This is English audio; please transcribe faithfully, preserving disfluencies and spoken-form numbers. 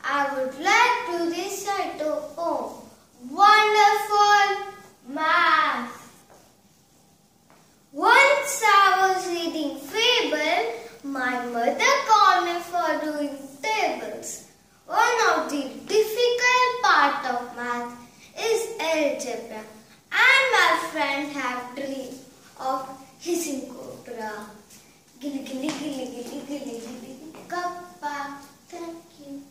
I would like to recite a poem. Wonderful math. Once I was reading fable, my mother called me for doing tables. One of the difficult part of math is algebra, and my friend have dream of hissing cobra. Gili gili gili gili gili gili gappa. Thank you.